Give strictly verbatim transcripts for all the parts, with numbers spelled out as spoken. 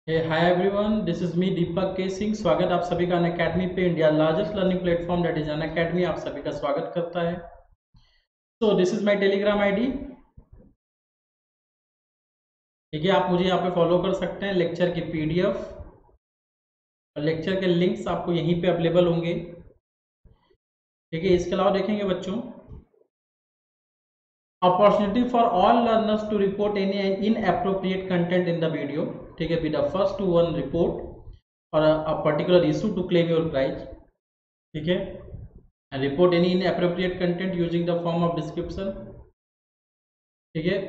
Hey hi everyone, this is me Deepak K Singh. स्वागत आप सभी का अनअकैडमी पे, India largest learning platform that is Unacademy. आप सभी का स्वागत करता है। So this is my Telegram ID. ठीक है, आप मुझे यहाँ पे फॉलो कर सकते हैं। लेक्चर की पीडीएफ और लेक्चर के लिंक्स आपको यहीं पे अवेलेबल होंगे। ठीक है, इसके अलावा देखेंगे बच्चों, opportunity for all learners to report any inappropriate content in the video. ठीक है, be the first to one report और a particular issue to claim your prize. ठीक है, and report any inappropriate content using the form of description। ठीक है,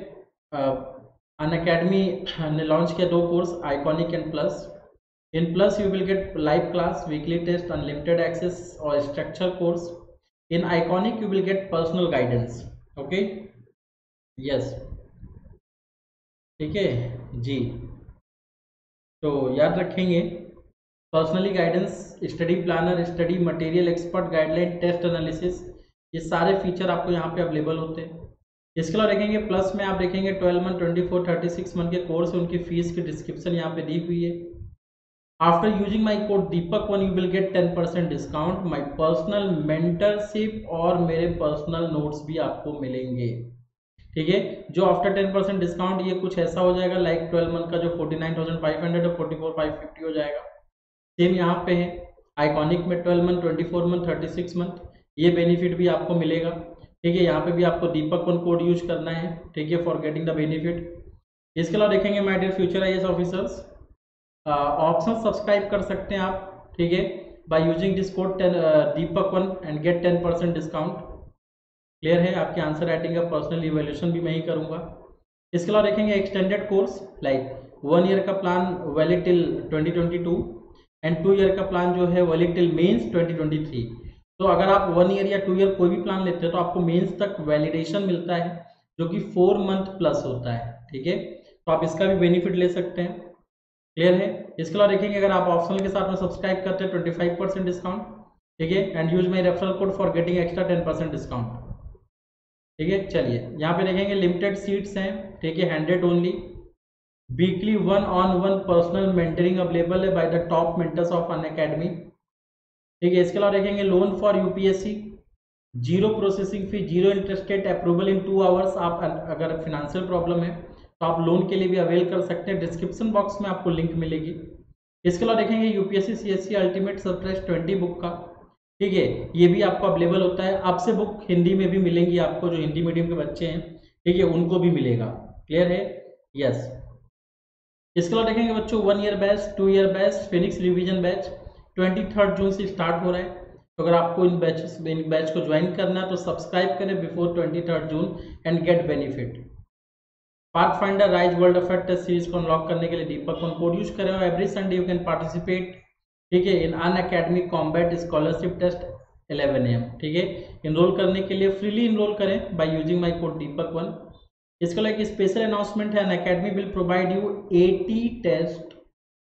अन academy ने launch किया दो course, iconic and plus. In plus you will get live class, weekly test, unlimited access और structure course. In iconic you will get personal guidance. Okay, yes, ठीक है जी। तो याद रखेंगे, personally guidance, study planner, study material, expert guideline, test analysis, ये सारे feature आपको यहाँ पे अवेलेबल होते हैं। इसके अलावा देखेंगे प्लस में आप देखेंगे twelve month, twenty four, thirty six month के कोर्स है, उनकी फीस की डिस्क्रिप्शन यहाँ पे दी हुई है। After using my code Deepak one you will get ten percent discount, my personal mentorship और मेरे पर्सनल नोट्स भी आपको मिलेंगे। ठीक है, जो आफ्टर टेन परसेंट डिस्काउंट ये कुछ ऐसा हो जाएगा लाइक ट्वेल्व मंथ का जो forty nine thousand five hundred और फोर्टी फोर फाइव फिफ्टी हो जाएगा। सेम यहाँ पे है आइकॉनिक में twelve month, twenty four month, thirty six month, ये बेनिफिट भी आपको मिलेगा। ठीक है, यहाँ पे भी आपको दीपक वन कोड यूज करना है। ठीक है, फॉर गेटिंग द बेनिफिट। इसके अलावा देखेंगे my dear future I A S officers, option subscribe कर सकते हैं आप। ठीक है, by using this code Deepak one and get ten percent discount. Clear है, आपके आंसर राइटिंग का पर्सनल इवेल्यूशन भी मैं ही करूंगा। इसके अलावा देखेंगे extended course, like one year का plan valid till twenty twenty two and two year का प्लान जो है valid till mains twenty twenty three. तो अगर आप वन ईयर या टू ईयर कोई भी प्लान लेते हैं तो आपको मेंस तक वैलिडेशन मिलता है जो कि फोर मंथ प्लस होता है। ठीक है, तो आप इसका भी बेनिफिट ले सकते हैं। क्लियर है। इसके अलावा देखेंगे अगर आप ऑप्शनल के साथ में सब्सक्राइब करते हैं ट्वेंटी फाइव परसेंट डिस्काउंट। ठीक है, and use my referral code for getting extra ten percent discount. ठीक है, चलिए यहाँ पे देखेंगे लिमिटेड सीट्स हैं। ठीक है, hundred only. Weekly one on one personal mentoring available है by the top mentors of Unacademy. ठीक है, इसके अलावा देखेंगे loan for UPSC, zero processing fee, zero interest rate, approval in two hours. आप अगर फिनेंशियल प्रॉब्लम है तो आप लोन के लिए भी अवेल कर सकते हैं। डिस्क्रिप्शन बॉक्स में आपको लिंक मिलेगी। इसके अलावा देखेंगे UPSC CSE ultimate surprise twenty book का। ठीक है, ये भी आपको अवेलेबल होता है। आपसे बुक हिंदी में भी मिलेंगी आपको, जो हिंदी मीडियम के बच्चे हैं ठीक है उनको भी मिलेगा। क्लियर है, यस। इसके अलावा देखेंगे बच्चों one year batch, two year batch, phoenix revision batch twenty third June से स्टार्ट हो रहा है। तो अगर आपको इन बैच इन बैच को ज्वाइन करना है तो सब्सक्राइब करें before twenty third June and get benefit. Path finder rise world of test series को अनलॉक करने के लिए दीपक वन कोड यूज करें और every Sunday you can participate. ठीक है, in on academy combat scholarship test eleven A M. ठीक है, इनरोल करने के लिए फ्रीली इनरोल करें by using my code Deepak one. इसको लेकर स्पेशल अनाउंसमेंट है, Unacademy will provide you eighty test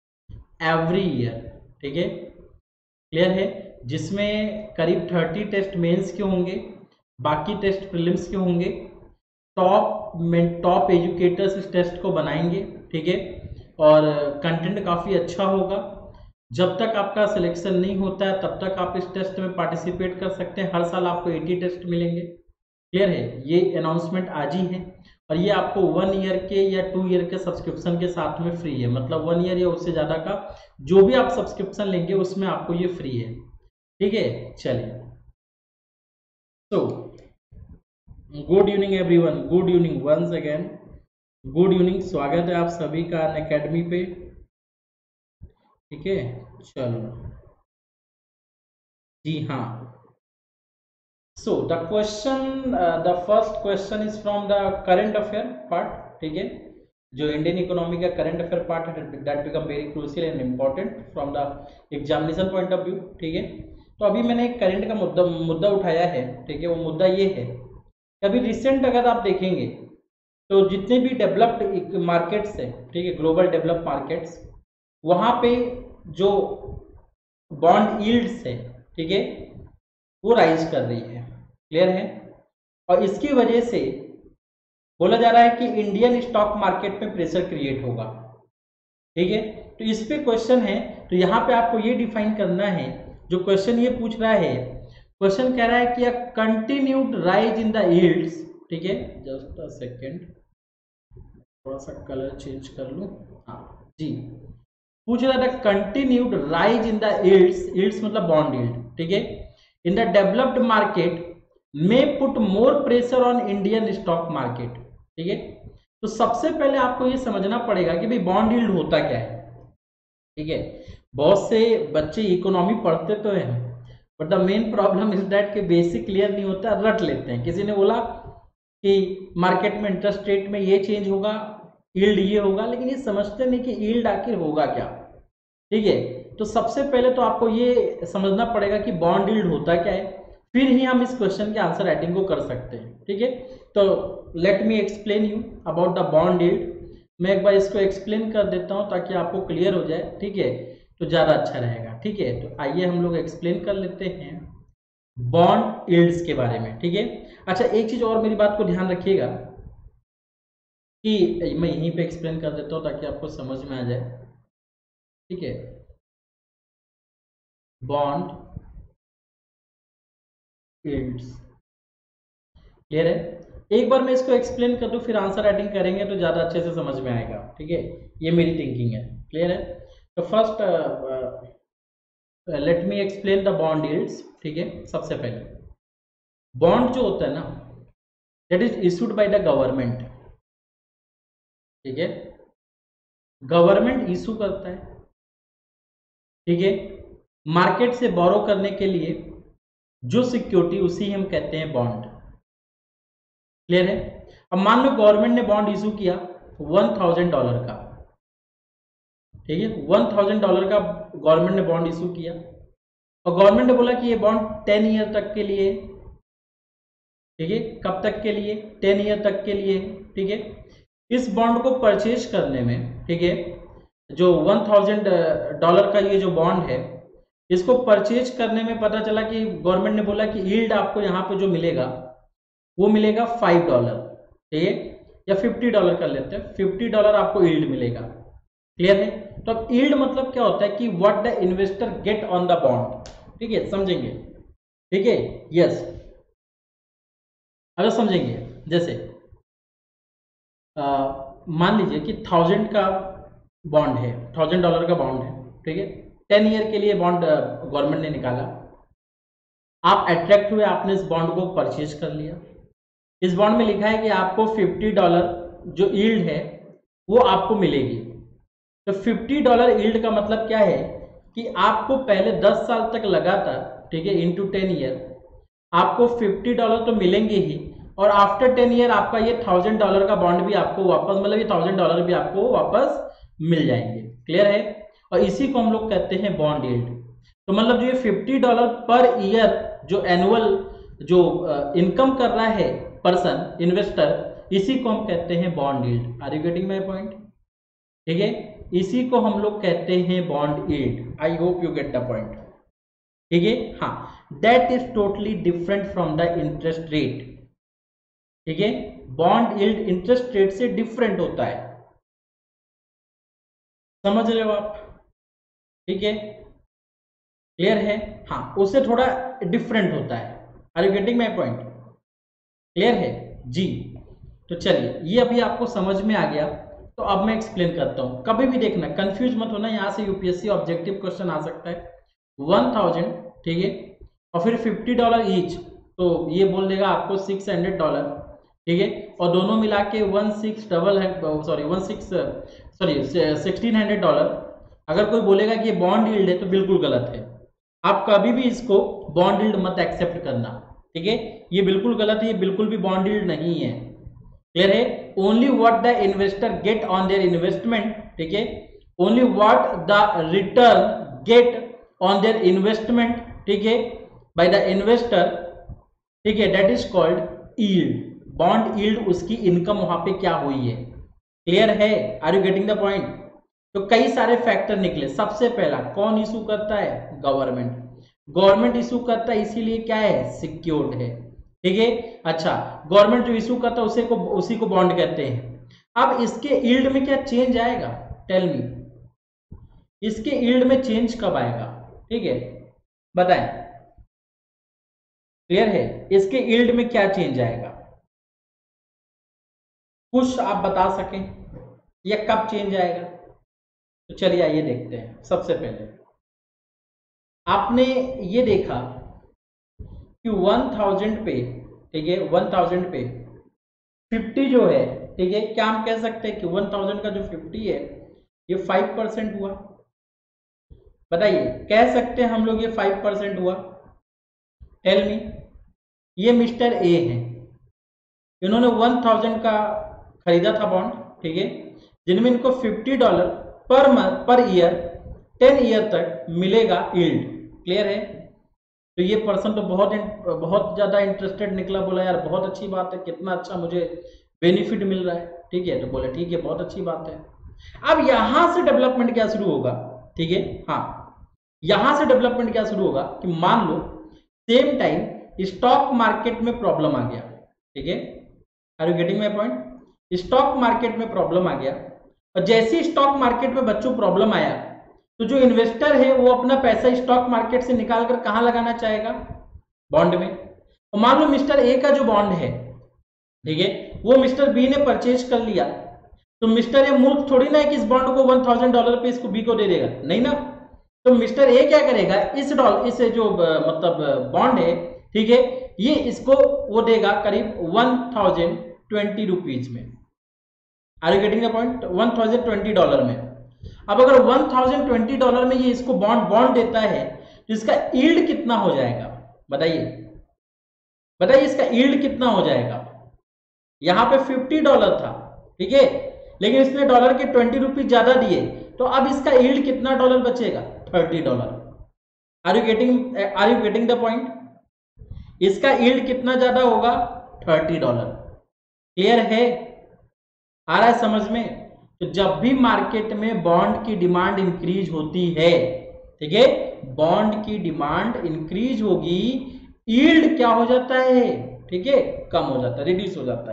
every year. ठीक है, क्लियर है, जिसमें करीब थर्टी टेस्ट मेंस के होंगे, बाकी टेस्ट प्रीलिम्स के होंगे। टॉप में टॉप एजुकेटर्स इस टेस्ट को बनाएंगे। ठीक है, और कंटेंट काफ़ी अच्छा होगा। जब तक आपका सिलेक्शन नहीं होता है तब तक आप इस टेस्ट में पार्टिसिपेट कर सकते हैं। हर साल आपको एटी टेस्ट मिलेंगे। क्लियर है, ये अनाउंसमेंट आज ही है और ये आपको वन ईयर के या टू ईयर के सब्सक्रिप्शन के साथ में फ्री है। मतलब वन ईयर या उससे ज़्यादा का जो भी आप सब्सक्रिप्शन लेंगे उसमें आपको ये फ्री है। ठीक है, चलिए। So good evening everyone, good evening once again, good evening. स्वागत है आप सभी का अन अकेडमी पे। ठीक है, चलो जी हाँ। So the question the first question is from the current affair part. ठीक है, जो इंडियन इकोनॉमी का करंट अफेयर पार्ट है that become very crucial and important from the examination point of view. ठीक है, तो अभी मैंने एक करंट का मुद्दा मुद्दा उठाया है। ठीक है, वो मुद्दा ये है कि अभी रिसेंट अगर आप देखेंगे तो जितने भी डेवलप्ड मार्केट्स है, ठीक है, ग्लोबल डेवलप्ड मार्केट्स, वहाँ पे जो बॉन्ड यील्ड्स है ठीक है वो राइज कर रही है। क्लियर है, और इसकी वजह से बोला जा रहा है कि इंडियन स्टॉक मार्केट में प्रेशर क्रिएट होगा। ठीक है। तो इस पे क्वेश्चन है, तो यहाँ पे आपको ये डिफाइन करना है, जो क्वेश्चन ये पूछ रहा है, क्वेश्चन कह रहा है कि a continued rise in the yields, ठीक है, जस्ट अ सेकेंड, थोड़ा सा कलर चेंज कर लूं, हाँ जी, पूछ रहा था continued rise in the yields, yields मतलब बॉन्ड यील्ड, ठीक है, in the developed market may put more pressure on Indian stock market, ठीक है। तो सबसे पहले आपको ये समझना पड़ेगा कि भाई बॉन्ड यील्ड होता क्या है, ठीक है। बहुत से बच्चे इकोनॉमी पढ़ते तो हैं, but the main problem is that कि बेसिक क्लियर नहीं होता, रट लेते हैं। किसी ने बोला कि मार्केट में इंटरेस्ट रेट में ये चेंज होगा, यील्ड ये होगा, लेकिन ये समझते नहीं कि यील्ड आखिर होगा क्या, ठीक है। तो सबसे पहले तो आपको ये समझना पड़ेगा कि बॉन्ड यील्ड होता क्या है, फिर ही हम इस क्वेश्चन के आंसर राइटिंग को कर सकते हैं, ठीक है। तो let me explain you about the bond yield. मैं एक बार इसको एक्सप्लेन कर देता हूं ताकि आपको क्लियर हो जाए, ठीक है, तो ज़्यादा अच्छा रहेगा, ठीक है। तो आइए हम लोग एक्सप्लेन कर लेते हैं बॉन्ड यील्ड्स के बारे में, ठीक है। अच्छा, एक चीज़ और मेरी बात को ध्यान रखिएगा कि मैं यहीं पे एक्सप्लेन कर देता हूँ ताकि आपको समझ में आ जाए, ठीक है। बॉन्ड यील्ड्स क्लियर है। एक बार मैं इसको एक्सप्लेन कर दूं, फिर आंसर राइटिंग करेंगे तो ज़्यादा अच्छे से समझ में आएगा, ठीक है। ये मेरी थिंकिंग है, क्लियर है। तो first let me explain the bond yields, ठीक है। सबसे पहले बॉन्ड जो होता है ना, that is issued by the government, ठीक है। गवर्नमेंट इशू करता है, ठीक है, मार्केट से बोरो करने के लिए जो सिक्योरिटी, उसी हम कहते हैं बॉन्ड, क्लियर है। अब मान लो गवर्नमेंट ने बॉन्ड इशू किया वन थाउजेंड डॉलर का, ठीक है, वन थाउजेंड डॉलर का गवर्नमेंट ने बॉन्ड इशू किया, और गवर्नमेंट ने बोला कि ये बॉन्ड टेन ईयर तक के लिए, ठीक है, कब तक के लिए, टेन ईयर तक के लिए, ठीक है। इस बॉन्ड को परचेज करने में, ठीक है, जो वन थाउजेंड डॉलर का ये जो बॉन्ड है, इसको परचेज करने में पता चला कि गवर्नमेंट ने बोला कि यील्ड आपको यहाँ पे जो मिलेगा वो मिलेगा फाइव डॉलर, ठीक है, या फिफ्टी डॉलर कर लेते हैं, फिफ्टी डॉलर आपको यील्ड मिलेगा, क्लियर है। तो अब यील्ड मतलब क्या होता है कि what the investor get on the bond, ठीक है, समझेंगे, ठीक है, यस। अगर समझेंगे, जैसे मान लीजिए कि थाउजेंड का बॉन्ड है, थाउजेंड डॉलर का बॉन्ड है, ठीक है, टेन ईयर के लिए बॉन्ड गवर्नमेंट ने निकाला, आप अट्रैक्ट हुए, आपने इस बॉन्ड को परचेज कर लिया। इस बॉन्ड में लिखा है कि आपको फिफ्टी डॉलर जो यील्ड है वो आपको मिलेगी। तो फिफ्टी डॉलर यील्ड का मतलब क्या है कि आपको पहले दस साल तक लगातार, ठीक है, इंटू टेन ईयर आपको फिफ्टी डॉलर तो मिलेंगे ही, और आफ्टर टेन ईयर आपका ये थाउजेंड डॉलर का बॉन्ड भी आपको वापस, मतलब ये थाउजेंड डॉलर भी आपको वापस मिल जाएंगे, क्लियर है। और इसी को हम लोग कहते हैं बॉन्ड यील्ड। तो मतलब जो ये फिफ्टी डॉलर पर ईयर जो एनुअल जो इनकम कर रहा है पर्सन, इन्वेस्टर, इसी को हम कहते हैं bond yield. Are you getting my point, ठीक है, इसी को हम लोग कहते हैं bond yield. I hope you get the point, ठीक है। हाँ, that is totally different from the interest rate, ठीक है। बॉन्ड यील्ड इंटरेस्ट रेट से डिफरेंट होता है, समझ रहे हो आप, ठीक है, क्लियर है। हाँ, उससे थोड़ा डिफरेंट होता है। Are you getting my point, clear है जी। तो चलिए, ये अभी आपको समझ में आ गया, तो अब मैं एक्सप्लेन करता हूं। कभी भी देखना, कंफ्यूज मत होना, यहां से यूपीएससी ऑब्जेक्टिव क्वेश्चन आ सकता है। वन थाउजेंड, ठीक है, और फिर फिफ्टी डॉलर ईच, तो ये बोल देगा आपको सिक्स हंड्रेड डॉलर, ठीक है, और दोनों मिला के one six double sorry one six sorry sixteen hundred dollar. अगर कोई बोलेगा कि ये बॉन्ड यील्ड है तो बिल्कुल गलत है। आप कभी भी इसको बॉन्ड यील्ड मत एक्सेप्ट करना, ठीक है, ये बिल्कुल गलत है, ये बिल्कुल भी बॉन्ड यील्ड नहीं है, क्लियर है। Only what the investor get on their investment, ठीक है, only what the return get on their investment, ठीक है, बाय द इन्वेस्टर, ठीक है, that is called yield. Bond yield उसकी इनकम वहां पे क्या हुई है, क्लियर है। Are you getting the point. तो कई सारे फैक्टर निकले। सबसे पहला कौन इशू करता है, गवर्नमेंट। गवर्नमेंट इशू करता है, इसीलिए क्या है, सिक्योर्ड है, ठीक है। अच्छा, गवर्नमेंट जो इशू करता है उसी को उसी को बॉन्ड कहते हैं। अब इसके यील्ड में क्या चेंज आएगा, टेल मी, इसके यील्ड में चेंज कब आएगा, ठीक है, बताएं, क्लियर है, इसके यील्ड में क्या चेंज आएगा, कुछ आप बता सकें, या कब चेंज आएगा। तो चलिए आइए देखते हैं। सबसे पहले आपने ये देखा कि वन थाउजेंड पे, ठीक है, वन थाउजेंड पे फिफ्टी जो है, ठीक है, क्या हम कह सकते हैं कि वन थाउजेंड का जो फिफ्टी है ये फाइव परसेंट हुआ। बताइए, कह सकते हैं हम लोग ये फाइव परसेंट हुआ। Tell me. ये मिस्टर ए है, इन्होंने वन थाउजेंड का खरीदा था बॉन्ड, ठीक है, जिनमें इनको fifty dollar per month per year ten year तक मिलेगा यील्ड। क्लियर है। तो ये पर्सन तो बहुत बहुत ज्यादा इंटरेस्टेड निकला, बोला यार बहुत अच्छी बात है, कितना अच्छा मुझे बेनिफिट मिल रहा है, ठीक है। तो बोले ठीक है, बहुत अच्छी बात है। अब यहां से डेवलपमेंट क्या शुरू होगा, ठीक है, हाँ, यहां से डेवलपमेंट क्या शुरू होगा कि मान लो सेम टाइम स्टॉक मार्केट में प्रॉब्लम आ गया, ठीक है, are you getting my point. Stock market में प्रॉब्लम आ गया, और जैसे स्टॉक मार्केट में बच्चों प्रॉब्लम आया, तो जो इन्वेस्टर है वो अपना पैसा स्टॉक मार्केट से निकाल कर कहां लगाना चाहेगा, बॉन्ड में। तो मान लो मिस्टर ए का जो बॉन्ड है, ठीक है, वो मिस्टर बी ने परचेज कर लिया, तो मिस्टर ए मूर्ख थोड़ी ना है कि इस बॉन्ड को वन थाउजेंड डॉलर पे इसको बी को दे देगा, नहीं ना। तो मिस्टर ए क्या करेगा, इस डॉलर इस जो मतलब बॉन्ड है, ठीक है, ये इसको वो देगा करीब वन थाउजेंड ट्वेंटी रुपीज में। Are you getting the point, one thousand twenty dollar में। अब अगर वन थाउजेंड ट्वेंटी डॉलर में ये इसको बॉन्ड बॉन्ड देता है, तो इसका यील्ड कितना हो जाएगा, बताइए बताइए इसका यील्ड कितना हो जाएगा। यहां पे फिफ्टी डॉलर था, ठीक है, लेकिन इसने डॉलर के ट्वेंटी रुपीज ज्यादा दिए, तो अब इसका यील्ड कितना डॉलर बचेगा, thirty dollar. Are you getting are you getting the point. इसका यील्ड कितना ज्यादा होगा, थर्टी डॉलर। क्लियर है, आ रहा है समझ में। तो जब भी मार्केट में बॉन्ड की डिमांड इंक्रीज होती है, ठीक है, बॉन्ड की डिमांड इंक्रीज होगी, यील्ड क्या हो जाता है, ठीक है, कम हो जाता है, रिड्यूस हो जाता है।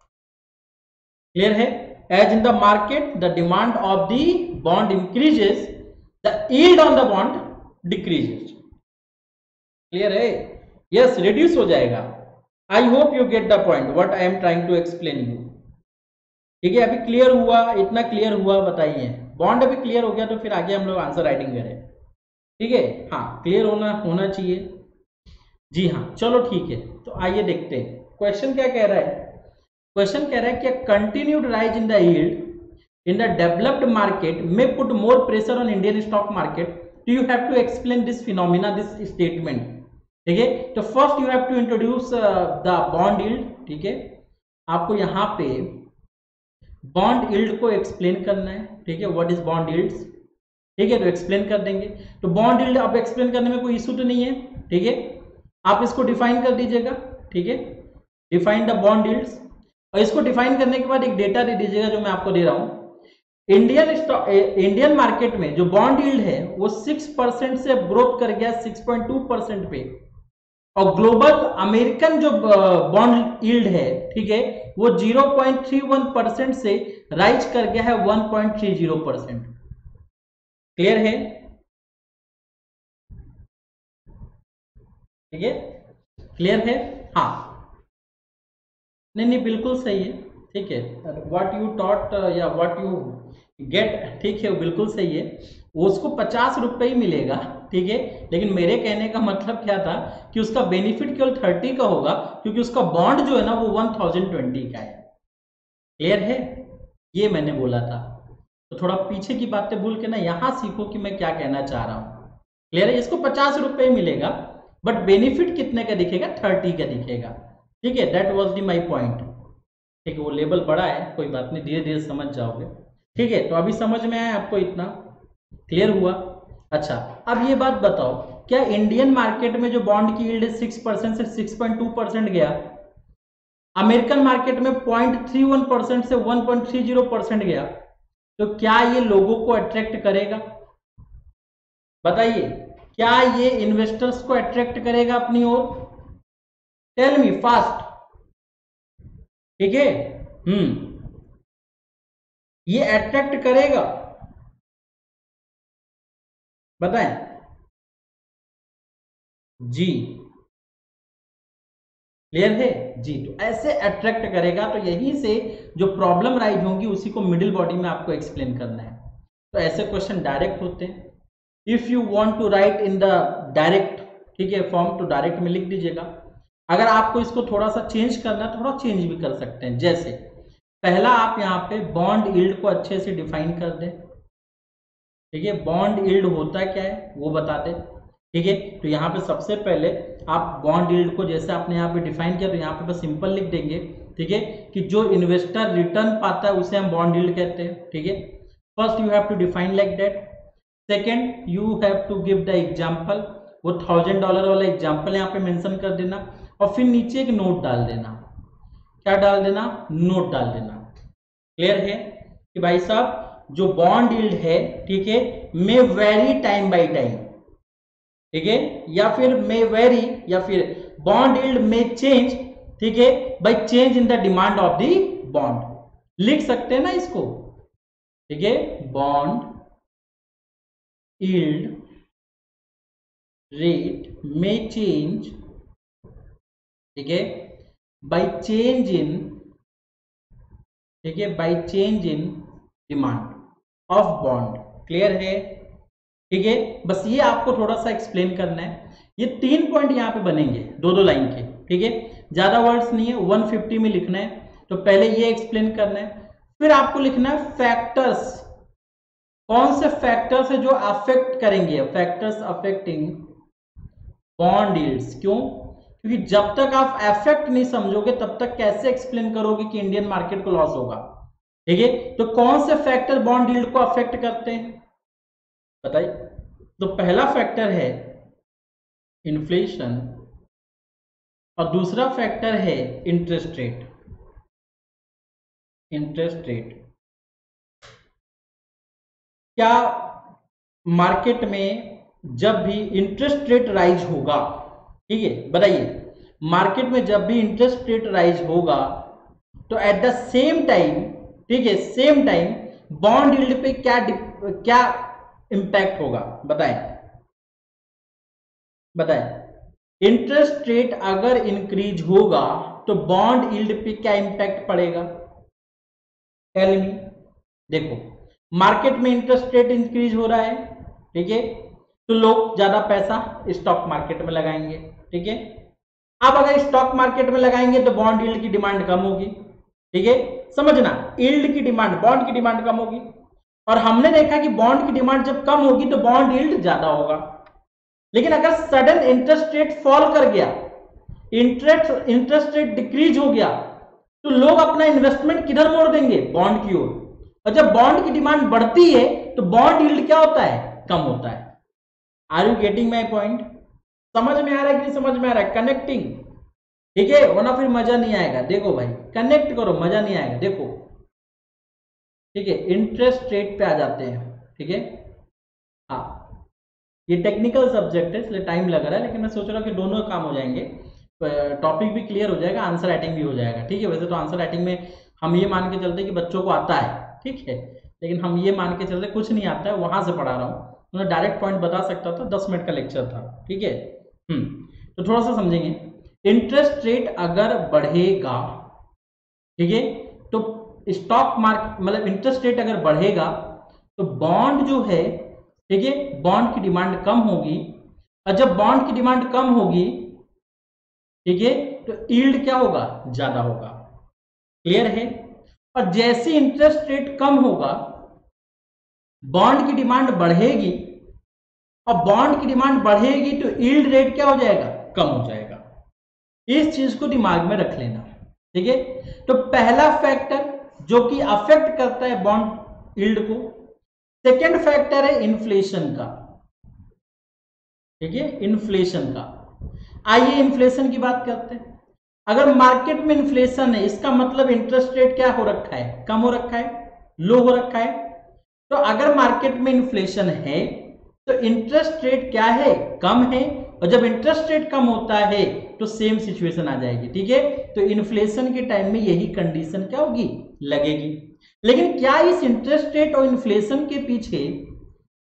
क्लियर है। As in the market the demand of the bond increases, the yield on the bond decreases. Clear है, यस, रिड्यूस हो जाएगा। I hope you get the point what I am trying to explain you. ठीक है, अभी clear हुआ, इतना clear हुआ, बताइए। बॉन्ड अभी क्लियर हो गया, तो फिर आगे हम लोग आंसर राइटिंग करें, ठीक है, हाँ, क्लियर होना होना चाहिए। जी हाँ, चलो ठीक है, तो आइए देखते हैं क्वेश्चन क्या कह रहा है। क्वेश्चन कह रहा है कि continued rise in the yield in the developed market may put more pressure on Indian stock market. Do you have to explain this phenomena, this statement, ठीक है। तो first you have to introduce the bond yield, ठीक है, आपको यहाँ पे bond yield को explain करना है, ठीक है, व्हाट इज बॉन्ड यील्ड्स, ठीक है, तो एक्सप्लेन कर देंगे। तो बॉन्ड यील्ड अब एक्सप्लेन करने में कोई इशू तो नहीं है, ठीक है, आप इसको डिफाइन कर दीजिएगा, ठीक है, डिफाइन द बॉन्ड यील्ड्स। और इसको डिफाइन करने के बाद एक डेटा दे दीजिएगा जो मैं आपको दे रहा हूं। इंडियन स्टॉक इंडियन मार्केट में जो बॉन्ड यील्ड है वो सिक्स परसेंट से ग्रोथ कर गया सिक्स पॉइंट टू परसेंट पे, और ग्लोबल अमेरिकन जो बॉन्ड यील्ड है, ठीक है, वो zero point three one percent से राइज कर गया है one point three zero percent. Clear है, ठीक है, क्लियर है, हाँ, नहीं नहीं बिल्कुल सही है, ठीक है, व्हाट यू टॉट या व्हाट यू गेट, ठीक है, बिल्कुल सही है, उसको पचास रुपए ही मिलेगा, ठीक है, लेकिन मेरे कहने का मतलब क्या था कि उसका बेनिफिट केवल थर्टी का होगा, क्योंकि उसका बॉन्ड जो है ना वो वन थाउजेंड ट्वेंटी का है। क्लियर है, ये मैंने बोला था। तो थोड़ा पीछे की बातें भूल के ना यहां सीखो कि मैं क्या कहना चाह रहा हूं। क्लियर है, इसको पचास रुपए मिलेगा, बट बेनिफिट कितने का दिखेगा, थर्टी का दिखेगा, ठीक है, that was the my point. ठीक है, वो लेवल बड़ा है, कोई बात नहीं, धीरे धीरे समझ जाओगे, ठीक है। तो अभी समझ में आया आपको, इतना क्लियर हुआ। अच्छा, अब ये बात बताओ, क्या इंडियन मार्केट में जो बॉन्ड की यील्ड सिक्स परसेंट से सिक्स पॉइंट टू परसेंट गया, अमेरिकन मार्केट में पॉइंट थ्री वन परसेंट से one point three zero percent गया, तो क्या ये लोगों को अट्रैक्ट करेगा, बताइए, क्या ये इन्वेस्टर्स को अट्रैक्ट करेगा अपनी ओर, टेल मी फास्ट, ठीक है, हम्म, ये अट्रैक्ट करेगा, बताएं जी, क्लियर है जी। तो ऐसे अट्रैक्ट करेगा, तो यहीं से जो प्रॉब्लम राइज होंगी उसी को मिडिल बॉडी में आपको एक्सप्लेन करना है। तो ऐसे क्वेश्चन डायरेक्ट होते हैं। If you want to write in the direct, ठीक है, फॉर्म, तो डायरेक्ट में लिख दीजिएगा। अगर आपको इसको थोड़ा सा चेंज करना है, थोड़ा चेंज भी कर सकते हैं। जैसे पहला आप यहाँ पे बॉन्ड यील्ड को अच्छे से डिफाइन कर दें, ठीक है। बॉन्ड यील्ड होता क्या है वो बता दें, ठीक है। तो यहाँ पे सबसे पहले आप बॉन्ड यील्ड को जैसे आपने यहाँ पे डिफाइन किया, तो यहाँ पे बस सिंपल लिख देंगे, ठीक है, कि जो इन्वेस्टर रिटर्न पाता है उसे हम बॉन्ड यील्ड कहते हैं, ठीक है। First you have to define like that. Second you have to give the example, वो थाउजेंड डॉलर वाला एग्जाम्पल यहाँ पे मेंशन कर देना, और फिर नीचे एक नोट डाल देना। क्या डाल देना? नोट डाल देना। क्लियर है कि भाई साहब जो बॉन्ड यील्ड है, ठीक है, may vary time by time, ठीक है, या फिर मे वेरी, या फिर बॉन्ड यील्ड मे चेंज, ठीक है, by change in the demand of the bond. लिख सकते हैं ना इसको, ठीक है। Bond yield rate may change, ठीक है, बाय चेंज इन, ठीक है, by change in demand of bond. Clear है? ठीक है, बस ये आपको थोड़ा सा एक्सप्लेन करना है। ये तीन पॉइंट यहाँ पे बनेंगे दो दो लाइन के, ठीक है, ज्यादा वर्ड्स नहीं है, एक सौ पचास में लिखना है। तो पहले ये एक्सप्लेन करना है, फिर आपको लिखना है फैक्टर्स, कौन से फैक्टर्स है जो अफेक्ट करेंगे, फैक्टर्स अफेक्टिंग बॉन्ड यील्ड्स। क्यों? क्योंकि जब तक आप अफेक्ट नहीं समझोगे तब तक कैसे एक्सप्लेन करोगे कि इंडियन मार्केट को लॉस होगा, ठीक है। तो कौन से फैक्टर बॉन्ड यील्ड को अफेक्ट करते हैं बताइए। तो पहला फैक्टर है इन्फ्लेशन, और दूसरा फैक्टर है इंटरेस्ट रेट। इंटरेस्ट रेट क्या मार्केट में जब भी इंटरेस्ट रेट राइज होगा, ठीक है, बताइए, मार्केट में जब भी इंटरेस्ट रेट राइज होगा तो एट द सेम टाइम, ठीक है, सेम टाइम बॉन्ड यील्ड पे क्या क्या इंपैक्ट होगा? बताएं बताएं इंटरेस्ट रेट अगर इंक्रीज होगा तो बॉन्ड यील्ड पे क्या इंपैक्ट पड़ेगा? Tell me. देखो, मार्केट में इंटरेस्ट रेट इंक्रीज हो रहा है, ठीक है, तो लोग ज्यादा पैसा स्टॉक मार्केट में लगाएंगे, ठीक है। अब अगर स्टॉक मार्केट में लगाएंगे तो बॉन्ड यील्ड की डिमांड कम होगी, ठीक है, समझना, यील्ड की डिमांड, बॉन्ड की डिमांड कम होगी। और हमने देखा कि बॉन्ड की डिमांड जब कम होगी तो बॉन्ड यील्ड ज्यादा होगा। लेकिन अगर सडन इंटरेस्ट रेट फॉल कर गया, इंटरेस्ट इंटरेस्ट रेट डिक्रीज हो गया, तो लोग अपना इन्वेस्टमेंट किधर मोड़ देंगे? बॉन्ड की ओर। और जब बॉन्ड की डिमांड बढ़ती है तो बॉन्ड यील्ड क्या होता है? कम होता है। Are you getting my point? समझ में आ रहा है कि नहीं समझ में आ रहा है? कनेक्टिंग, ठीक है, वरना फिर मजा नहीं आएगा। देखो भाई, कनेक्ट करो, मजा नहीं आएगा। देखो, ठीक है, इंटरेस्ट रेट पे आ जाते हैं, ठीक है। हाँ, ये टेक्निकल सब्जेक्ट है इसलिए टाइम लग रहा है, लेकिन मैं सोच रहा हूँ कि दोनों काम हो जाएंगे, टॉपिक भी क्लियर हो जाएगा, आंसर राइटिंग भी हो जाएगा, ठीक है। वैसे तो आंसर राइटिंग में हम ये मान के चलते कि बच्चों को आता है, ठीक है, लेकिन हम ये मान के चलते कुछ नहीं आता है, वहां से पढ़ा रहा हूँ, उन्हें डायरेक्ट पॉइंट बता सकता था, दस मिनट का लेक्चर था, ठीक है। हम्म तो थोड़ा सा समझेंगे। इंटरेस्ट रेट अगर बढ़ेगा, ठीक है, तो स्टॉक मार्केट, मतलब इंटरेस्ट रेट अगर बढ़ेगा तो बॉन्ड जो है, ठीक है, बॉन्ड की डिमांड कम होगी, और जब बॉन्ड की डिमांड कम होगी, ठीक है, तो यील्ड क्या होगा? ज्यादा होगा। क्लियर है? और जैसे इंटरेस्ट रेट कम होगा बॉन्ड की डिमांड बढ़ेगी, और बॉन्ड की डिमांड बढ़ेगी तो यील्ड रेट क्या हो जाएगा? कम हो जाएगा। इस चीज को दिमाग में रख लेना, ठीक है। तो पहला फैक्टर जो कि अफेक्ट करता है बॉन्ड यील्ड को, सेकेंड फैक्टर है इन्फ्लेशन का, ठीक है, इन्फ्लेशन का। आइए इन्फ्लेशन की बात करते हैं। अगर मार्केट में इन्फ्लेशन है, इसका मतलब इंटरेस्ट रेट क्या हो रखा है? कम हो रखा है, लो हो रखा है। तो अगर मार्केट में इन्फ्लेशन है तो इंटरेस्ट रेट क्या है? कम है। और जब इंटरेस्ट रेट कम होता है तो सेम सिचुएशन आ जाएगी, ठीक है। तो इन्फ्लेशन के टाइम में यही कंडीशन क्या होगी? लगेगी। लेकिन क्या इस इंटरेस्ट रेट और इन्फ्लेशन के पीछे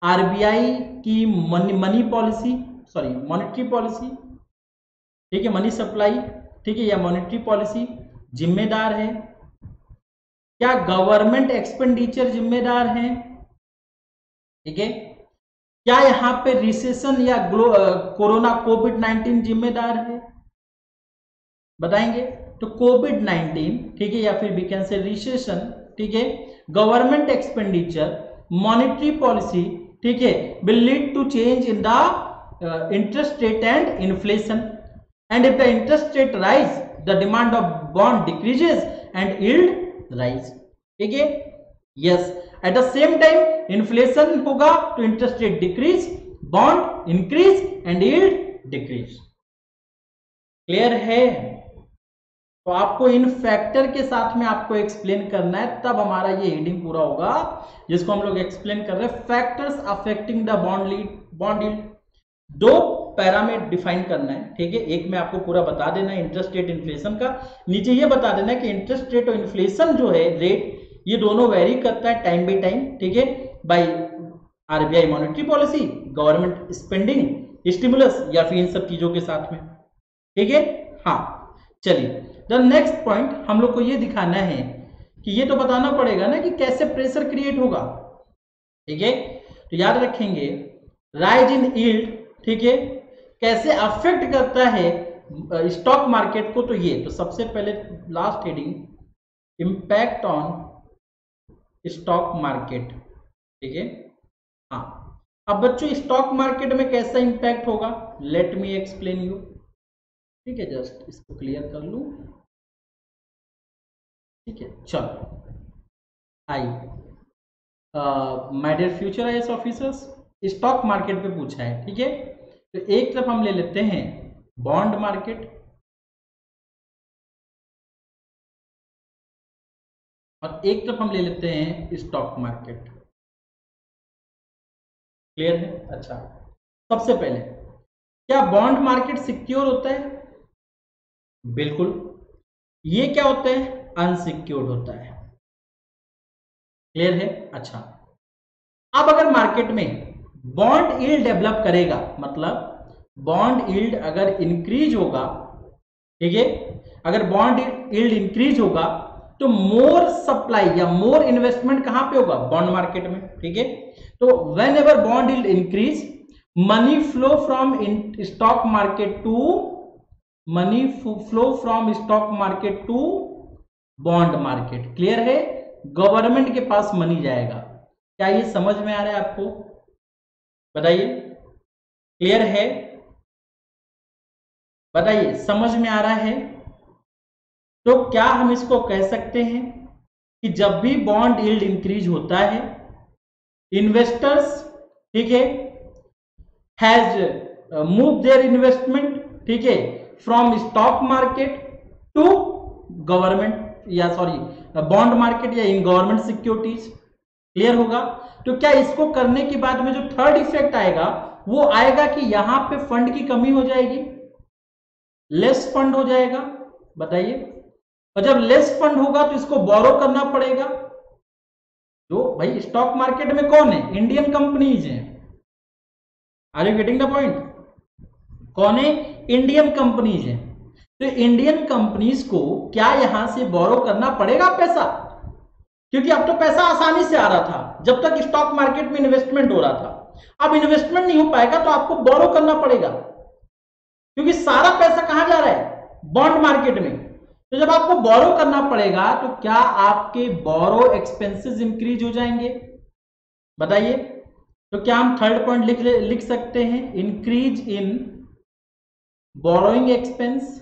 आरबीआई की money money policy, sorry monetary policy, ठीक है, मनी सप्लाई, ठीक है, या मॉनेटरी पॉलिसी जिम्मेदार है? क्या गवर्नमेंट एक्सपेंडिचर जिम्मेदार है? ठीक है, क्या यहां पे रिसेशन या कोरोना कोविड नाइनटीन जिम्मेदार है? बताएंगे। तो कोविड नाइनटीन, ठीक है, या फिर वी कैन से रिसेशन, ठीक है, गवर्नमेंट एक्सपेंडिचर, मॉनेटरी पॉलिसी, ठीक है, will lead to change in the interest rate and inflation, and if the interest rate rise the demand of bond decreases and yield rise. ठीक है, yes, at the same time inflation होगा तो interest rate decrease, bond increase and yield decrease. Clear है? तो आपको इन factor के साथ में आपको एक्सप्लेन करना है, तब हमारा ये हेडिंग पूरा होगा, जिसको हम लोग एक्सप्लेन कर रहे हैं, factors affecting the bond lead bond yield. दो पैरामीटर डिफाइन करना है, ठीक है, एक में आपको पूरा बता देना है इंटरेस्ट रेट इन्फ्लेशन का, नीचे ये बता देना है कि इंटरेस्ट रेट और इन्फ्लेशन जो है रेट, ये दोनों वेरी करता है टाइम बाई टाइम, ठीक है, by RBI monetary policy, government spending, stimulus, या फिर इन सब चीजों के साथ में। ठीक है, हाँ, चलिए द नेक्स्ट पॉइंट हम लोग को ये दिखाना है कि ये तो बताना पड़ेगा ना कि कैसे प्रेशर क्रिएट होगा। ठीक है, तो याद रखेंगे राइज इन यील्ड, ठीक है, कैसे अफेक्ट करता है स्टॉक मार्केट को। तो ये तो सबसे पहले last heading, impact on stock market. ठीक है, हाँ, अब बच्चों स्टॉक मार्केट में कैसा इंपैक्ट होगा, लेट मी एक्सप्लेन यू। ठीक है, जस्ट इसको क्लियर कर लूं। ठीक है, चलो, I my dear future IAS officers, stock market पे पूछा है। ठीक है, तो एक तरफ हम ले लेते हैं बॉन्ड मार्केट, और एक तरफ हम ले लेते हैं स्टॉक मार्केट। क्लियर है? अच्छा, सबसे पहले क्या बॉन्ड मार्केट सिक्योर होता है? बिल्कुल। ये क्या होता है? अनसिक्योर्ड होता है। क्लियर है? अच्छा, अब अगर मार्केट में बॉन्ड यील्ड डेवलप करेगा, मतलब बॉन्ड यील्ड अगर इंक्रीज होगा, ठीक है, अगर बॉन्ड यील्ड इंक्रीज होगा तो मोर सप्लाई या मोर इन्वेस्टमेंट कहां पे होगा? बॉन्ड मार्केट में। ठीक है, तो whenever bond yield increase, money flow from stock market to money flow from stock market to bond market. Clear है? गवर्नमेंट के पास मनी जाएगा। क्या ये समझ में आ रहा है आपको? बताइए, क्लियर है? बताइए, समझ में आ रहा है? तो क्या हम इसको कह सकते हैं कि जब भी बॉन्ड यील्ड इंक्रीज होता है, इन्वेस्टर्स, ठीक है, हैज मूव देयर इन्वेस्टमेंट, ठीक है, from stock market to government या सॉरी बॉन्ड मार्केट या इन गवर्नमेंट सिक्योरिटीज। क्लियर होगा? तो क्या इसको करने के बाद में जो थर्ड इफेक्ट आएगा वो आएगा कि यहां पे फंड की कमी हो जाएगी, लेस फंड हो जाएगा। बताइए, और जब लेस फंड होगा तो इसको बोरो करना पड़ेगा। जो भाई स्टॉक मार्केट में कौन है? इंडियन कंपनीज हैं। Are you getting the point? कौन है? इंडियन कंपनीज हैं। तो इंडियन कंपनीज को क्या यहां से बोरो करना पड़ेगा पैसा? क्योंकि अब तो पैसा आसानी से आ रहा था जब तक स्टॉक मार्केट में इन्वेस्टमेंट हो रहा था। अब इन्वेस्टमेंट नहीं हो पाएगा तो आपको बोरो करना पड़ेगा, क्योंकि सारा पैसा कहां जा रहा है? बॉन्ड मार्केट में। तो जब आपको बोरो करना पड़ेगा तो क्या आपके बोरो एक्सपेंसेस इंक्रीज हो जाएंगे? बताइए, तो क्या हम थर्ड पॉइंट लिख लिख सकते हैं? Increase in borrowing expense,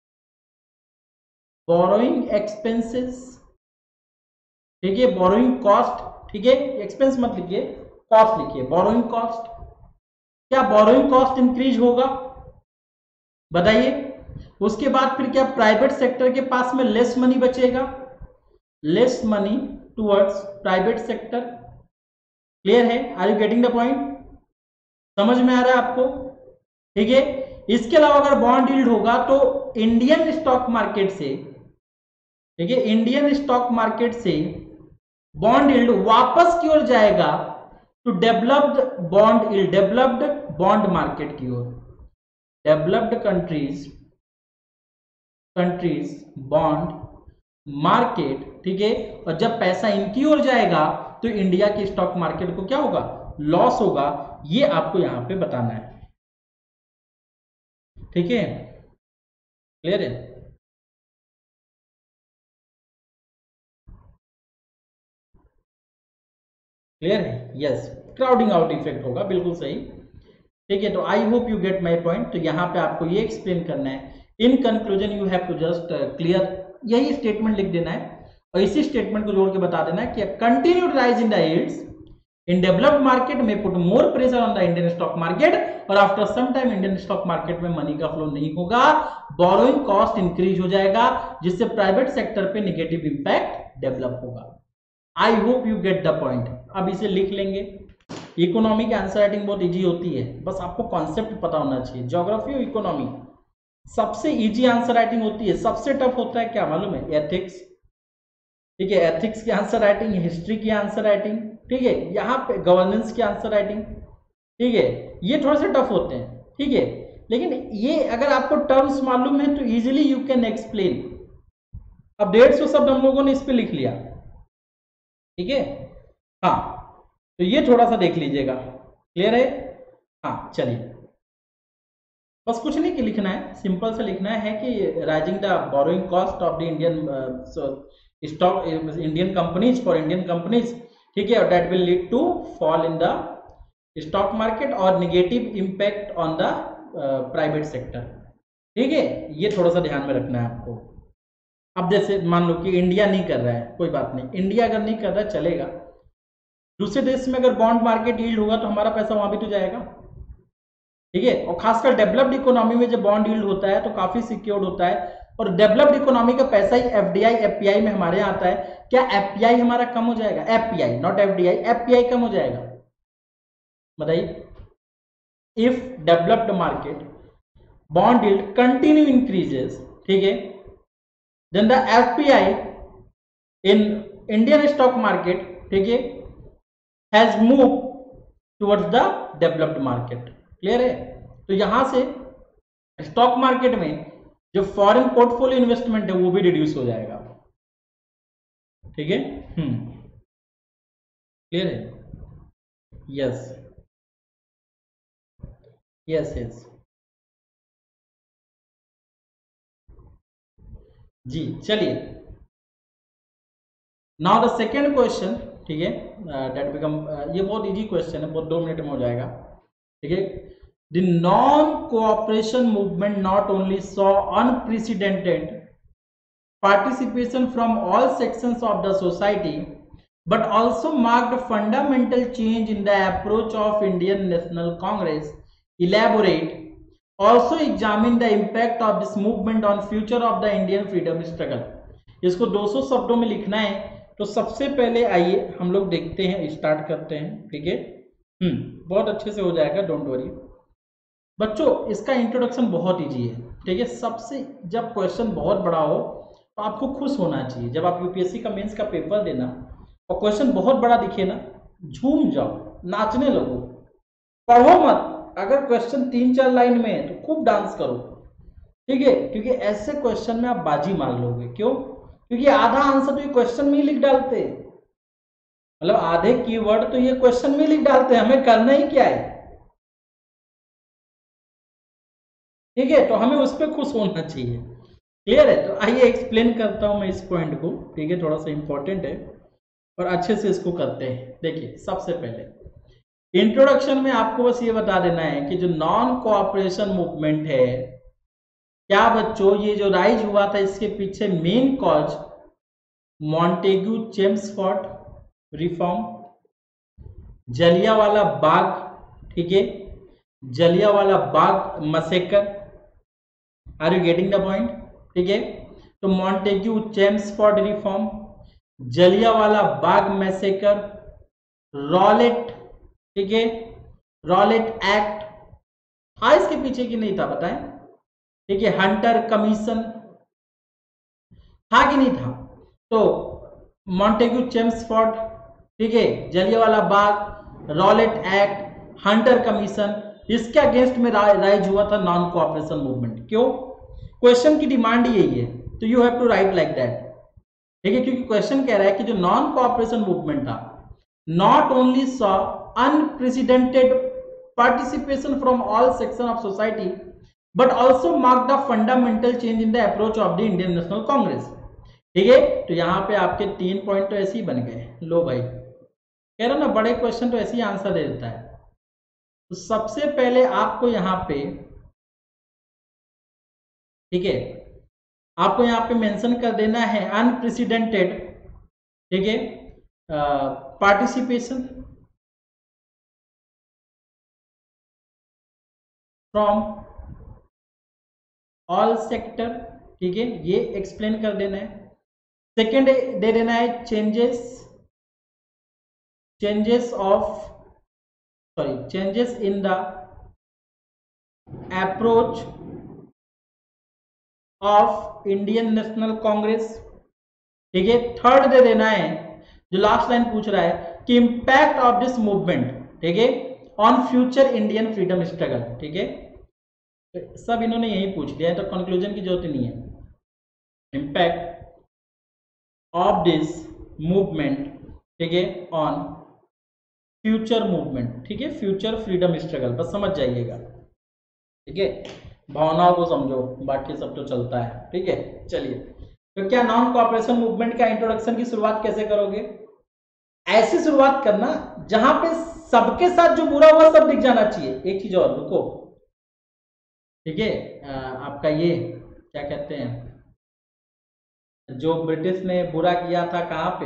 borrowing expenses, ठीक है, बोरोइंग कॉस्ट। ठीक है, एक्सपेंस मत लिखिए, कॉस्ट लिखिए, बोरोइंग कॉस्ट। क्या बोरोइंग कॉस्ट इंक्रीज होगा? बताइए। उसके बाद फिर क्या प्राइवेट सेक्टर के पास में लेस मनी बचेगा? Less money towards private sector. Clear है? Are you getting the point? समझ में आ रहा है आपको? ठीक है, इसके अलावा अगर बॉन्ड यील्ड होगा तो इंडियन स्टॉक मार्केट से, ठीक है, इंडियन स्टॉक मार्केट से बॉन्ड यील्ड वापस की ओर जाएगा to developed bond developed bond market की ओर, developed countries countries bond market, ठीक है। और जब पैसा इनकी ओर जाएगा तो इंडिया की स्टॉक मार्केट को क्या होगा, लॉस होगा। ये आपको यहां पे बताना है, ठीक है, क्लियर है। क्लियर है, यस, क्राउडिंग आउट इफेक्ट होगा, बिल्कुल सही, ठीक है। तो I hope you get my point. तो यहाँ पे आपको ये एक्सप्लेन करना है, in conclusion you have to just clear, यही स्टेटमेंट लिख देना है और इसी स्टेटमेंट को जोड़ के बता देना है कि continued rise in the yields in developed market में put more pressure on the Indian stock market, और after some time Indian stock market में मनी का फ्लो नहीं होगा, बोरोइंग कॉस्ट इंक्रीज हो जाएगा, जिससे प्राइवेट सेक्टर पे नेगेटिव इंपैक्ट डेवलप होगा। I hope you get the point. अब इसे लिख लेंगे। इकोनॉमी की आंसर राइटिंग बहुत इजी होती है, बस आपको कॉन्सेप्ट पता होना चाहिए। ज्योग्राफी और इकोनॉमी सबसे इजी आंसर राइटिंग होती है, सबसे टफ होता है क्या मालूम है, एथिक्स, ठीक है। एथिक्स की आंसर राइटिंग, हिस्ट्री की आंसर राइटिंग, ठीक है, यहाँ पे गवर्नेंस की आंसर राइटिंग, ठीक है, ये थोड़े से टफ होते हैं, ठीक है। लेकिन ये अगर आपको टर्म्स मालूम है तो इजीली यू कैन एक्सप्लेन। अब डेढ़ सौ शब्द हम लोगों ने इस पे लिख लिया, ठीक है, हाँ, तो ये थोड़ा सा देख लीजिएगा, क्लियर है। हाँ चलिए, बस कुछ नहीं कि लिखना है, सिंपल से लिखना है कि rising the borrowing cost of the Indian stock Indian companies for Indian companies, ठीक है, और that will lead to fall in the stock market और negative impact on the private sector, ठीक है। ये थोड़ा सा ध्यान में रखना है आपको। अब जैसे मान लो कि इंडिया नहीं कर रहा है, कोई बात नहीं, इंडिया अगर नहीं कर रहा है चलेगा, दूसरे देश में अगर बॉन्ड मार्केट यील्ड होगा तो हमारा पैसा वहां भी तो जाएगा, ठीक है। और खासकर डेवलप्ड इकोनॉमी में जब बॉन्ड यील्ड होता है तो काफी सिक्योर्ड होता है, और डेवलप्ड इकोनॉमी का पैसा ही एफडीआई एफपीआई में हमारे यहाँ आता है। क्या एफपीआई हमारा कम हो जाएगा, एफपीआई नॉट एफडीआई, एफपीआई कम हो जाएगा, बताइए। If developed market bond yield continue increases, ठीक है, then the FPI in Indian stock market, ठीक है, has move towards the developed market, clear है। तो यहां से स्टॉक मार्केट में जो फॉरेन पोर्टफोलियो इन्वेस्टमेंट है वो भी रिड्यूस हो जाएगा, ठीक है, हम्म, क्लियर है, यस यस यस जी। चलिए, नाउ द सेकेंड क्वेश्चन, ठीक है, डेट बिकम, ये बहुत इजी क्वेश्चन है, बहुत दो मिनट में हो जाएगा, ठीक है। The non cooperation movement not only saw unprecedented participation from all sections of the society but also marked a fundamental change in the approach of Indian National Congress. Elaborate. Also examine the impact of this movement on future of the Indian freedom struggle. इसको दो सौ शब्दों में लिखना है, तो सबसे पहले आइए हम लोग देखते हैं, स्टार्ट करते हैं, ठीक है, हम्म, बहुत अच्छे से हो जाएगा, डोंट वरी बच्चों। इसका इंट्रोडक्शन बहुत इजी है, ठीक है। सबसे जब क्वेश्चन बहुत बड़ा हो तो आपको खुश होना चाहिए। जब आप यूपीएससी का मेंस का पेपर देना और क्वेश्चन बहुत बड़ा दिखे ना, झूम जाओ, नाचने लगो, पढ़ो मत। अगर क्वेश्चन तीन चार लाइन में है तो खूब डांस करो, ठीक है, क्योंकि ऐसे क्वेश्चन में आप बाजी मार लोगे। क्यों? क्योंकि आधा आंसर तो ये क्वेश्चन में ही लिख डालते हैं, मतलब आधे कीवर्ड तो ये क्वेश्चन में लिख डालते हैं, हमें करना ही क्या है, ठीक है। तो हमें उस पर खुश होना चाहिए, क्लियर है। तो आइए एक्सप्लेन करता हूं मैं इस पॉइंट को, ठीक है, थोड़ा सा इंपॉर्टेंट है और अच्छे से इसको करते हैं। देखिए, सबसे पहले इंट्रोडक्शन में आपको बस ये बता देना है कि जो नॉन कोऑपरेशन मूवमेंट है, क्या बच्चों, ये जो राइज हुआ था इसके पीछे main cause Montagu Chelmsford reform, Jallianwala Bagh, ठीक है, Jallianwala Bagh massacre, are you getting the point, ठीक है। तो Montagu Chelmsford reform, Jallianwala Bagh massacre, Rowlatt, ठीक है, रॉलेट एक्ट था इसके पीछे की नहीं था बताएं, ठीक है, हंटर कमीशन था कि नहीं था। तो मॉन्टेग्यू चेम्सफोर्ड, ठीक है, Jallianwala Bagh, Rowlatt act, Hunter commission, इसके अगेंस्ट में राइज हुआ था नॉन कोऑपरेशन मूवमेंट। क्यों? क्वेश्चन की डिमांड यही है, तो you have to write like that. ठीक है, क्योंकि क्वेश्चन कह रहा है कि जो नॉन कोऑपरेशन मूवमेंट था, not only saw unprecedented participation from all section of society but also mark the fundamental change in the approach of the Indian National Congress. ठीक है, तो यहां पे आपके तीन पॉइंट तो ऐसे ही बन गए। लो भाई, कह रहा ना बड़े क्वेश्चन तो ऐसे ही आंसर दे देता है। तो सबसे पहले आपको यहां पे, ठीक है, आपको यहां पे मेंशन कर देना है अनप्रेसिडेंटेड, ठीक है, पार्टिसिपेशन फ्रॉम ऑल सेक्टर। ठीक है, ये एक्सप्लेन कर देना है। सेकेंड दे देना है changes changes of sorry changes in the approach of Indian National Congress. ठीक है, थर्ड दे देना है, जो लास्ट लाइन पूछ रहा है कि इंपैक्ट ऑफ दिस मूवमेंट, ठीक है, on future Indian freedom struggle. ठीक है, सब इन्होंने यही पूछ लिया है, तो कंक्लूजन की जरूरत नहीं है। इंपैक्ट ऑफ दिस मूवमेंट, ठीक है, ऑन फ्यूचर मूवमेंट, ठीक है, फ्यूचर फ्रीडम स्ट्रगल, बस समझ जाइएगा। ठीक है, भावनाओं को समझो, बाकी सब तो चलता है। ठीक है, चलिए, तो क्या नॉन कोऑपरेशन मूवमेंट का इंट्रोडक्शन की शुरुआत कैसे करोगे? ऐसी शुरुआत करना जहां पे सबके साथ जो बुरा हुआ सब दिख जाना चाहिए। एक चीज और, रुको, ठीक है, आपका ये क्या कहते हैं, जो ब्रिटिश ने बुरा किया था कहां पे,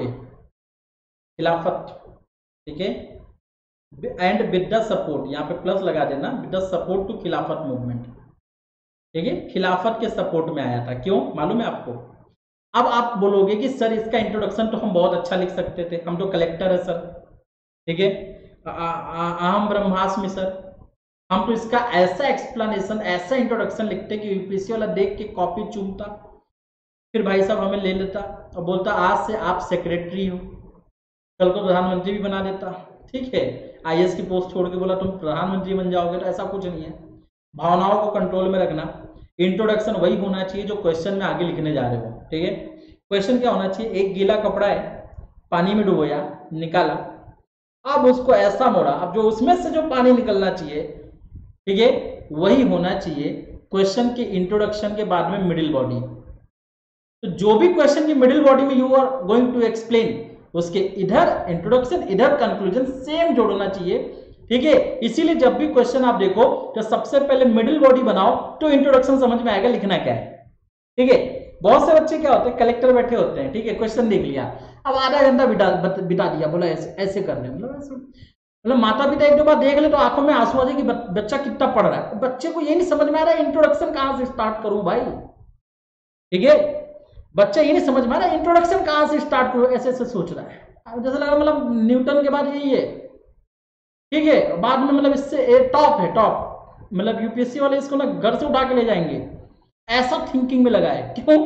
खिलाफत। ठीक है, एंड विद द सपोर्ट, यहाँ पे प्लस लगा देना, with the support to Khilafat movement. ठीक है, खिलाफत के सपोर्ट में आया था। क्यों मालूम है आपको? अब आप बोलोगे कि सर इसका इंट्रोडक्शन तो हम बहुत अच्छा लिख सकते थे, हम तो कलेक्टर है सर। ठीक है, अहम ब्रह्मास्मि सर, हम तो इसका ऐसा एक्सप्लेनेशन, ऐसा इंट्रोडक्शन लिखते कि यूपीएससी वाला देख के कॉपी चूमता, फिर भाई साहब हमें ले लेता और बोलता आज से आप सेक्रेटरी हो, कल को प्रधानमंत्री भी बना देता। ठीक है, आईएएस की पोस्ट छोड़ के बोला तुम प्रधानमंत्री बन जाओगे, तो ऐसा कुछ नहीं है। भावनाओं को कंट्रोल में रखना, इंट्रोडक्शन वही होना चाहिए जो क्वेश्चन में आगे लिखने जा रहे हो। ठीक है, क्वेश्चन क्या होना चाहिए, एक गीला कपड़ा है, पानी में डुबोया, निकाला, अब उसको ऐसा मोड़ा, अब जो उसमें से जो पानी निकलना चाहिए, ठीक है, वही होना चाहिए क्वेश्चन के इंट्रोडक्शन के बाद में मिडिल बॉडी। तो जो भी क्वेश्चन की मिडिल बॉडी में you are going to explain, उसके इधर इंट्रोडक्शन इधर कंक्लूजन सेम जोड़ना चाहिए। ठीक है, इसीलिए जब भी क्वेश्चन आप देखो तो सबसे पहले मिडिल बॉडी बनाओ तो इंट्रोडक्शन समझ में आएगा लिखना क्या है। ठीक है, बहुत से बच्चे क्या होते हैं, कलेक्टर बैठे होते हैं, ठीक है, क्वेश्चन देख लिया, अब आधा घंटा बिता बिता दिया, बोला ऐसे ऐसे करने, मतलब ऐसे, मतलब माता पिता एक दो बार देख ले तो आंखों में आंसू आ जाए कि बच्चा कितना पढ़ रहा है। बच्चे को ये नहीं समझ में आ रहा है इंट्रोडक्शन कहां से स्टार्ट करूं भाई। ठीक है, बच्चा ये नहीं समझ में आ रहा है इंट्रोडक्शन कहां से स्टार्ट करूं, ऐसे ऐसे सोच रहा है, जैसे लगा मतलब न्यूटन के बाद यही है। ठीक है, बाद में मतलब इससे टॉप है, टॉप, मतलब यूपीएससी वाले इसको ना घर से उठा के ले जाएंगे, ऐसा थिंकिंग में लगा है। क्यों?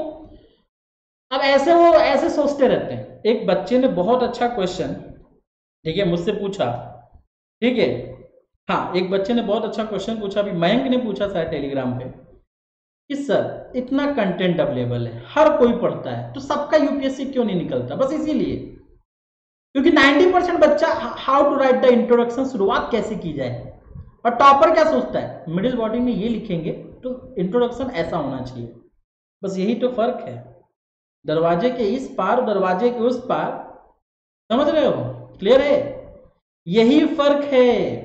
अब ऐसे वो ऐसे सोचते रहते हैं। एक बच्चे ने बहुत अच्छा क्वेश्चन, ठीक है, मुझसे पूछा। ठीक है, हाँ, एक बच्चे ने बहुत अच्छा क्वेश्चन पूछा, अभी मयंक ने पूछा सर टेलीग्राम पे कि सर इतना कंटेंट अवेलेबल है, हर कोई पढ़ता है, तो सबका यूपीएससी क्यों नहीं निकलता? बस इसीलिए, क्योंकि नब्बे परसेंट बच्चा how to write the introduction, शुरुआत कैसे की जाए, और टॉपर क्या सोचता है मिडिल बॉडी में ये लिखेंगे तो इंट्रोडक्शन ऐसा होना चाहिए। बस यही तो फर्क है, दरवाजे के इस पार, दरवाजे के उस पार, समझ रहे हो? क्लियर है? यही फर्क है।